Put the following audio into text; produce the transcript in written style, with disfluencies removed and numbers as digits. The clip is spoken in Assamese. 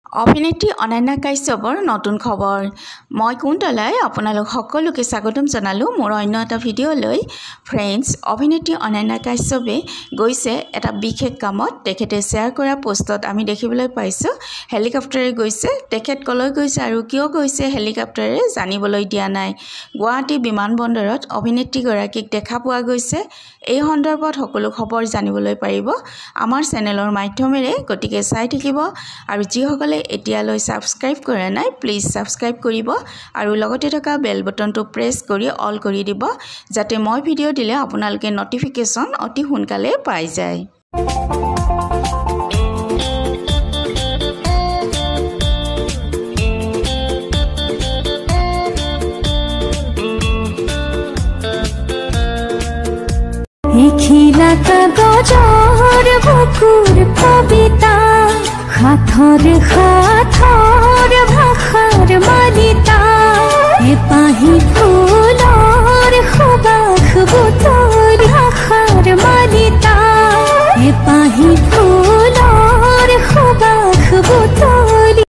অভিনেত্ৰী অনন্যা কাশ্যপৰ নতুন খবৰ মই কুন্তলাই আপোনালোক সকলোকে স্বাগতম জনালোঁ মোৰ অন্য এটা ভিডিঅ'লৈ ফ্ৰেণ্ডছ অভিনেত্ৰী অনন্যা কাশ্যপে গৈছে এটা বিশেষ কামত তেখেতে শ্বেয়াৰ কৰা পোষ্টত আমি দেখিবলৈ পাইছোঁ হেলিকপ্টাৰে গৈছে তেখেত কলৈ গৈছে আৰু কিয় গৈছে হেলিকপ্টাৰে জানিবলৈ দিয়া নাই গুৱাহাটী বিমানবন্দৰত অভিনেত্ৰী গৰাকীক দেখা পোৱা গৈছে এই সন্দৰ্ভত সকলো খবৰ জানিবলৈ পাৰিব আমাৰ চেনেলৰ মাধ্যমেৰে গতিকে চাই থাকিব আৰু যিসকলে এতিয়ালৈ সাবস্ক্ৰাইব কৰা নাই প্লিজ সাবস্ক্ৰাইব কৰিব আৰু লগতে থকা বেল বটনটো প্ৰেছ কৰি অল কৰি দিব যাতে মই ভিডিঅ' দিলে আপোনালোকে নটিফিকেশন অতি সোনকালে পাই যায় এখিলা কাগজৰ বুকুৰ কবিতা হাতৰ ভাষাৰ মালিতা এপাহি ফুলৰ সুবাস বুটল ভাষাৰ মালিতা এপাহি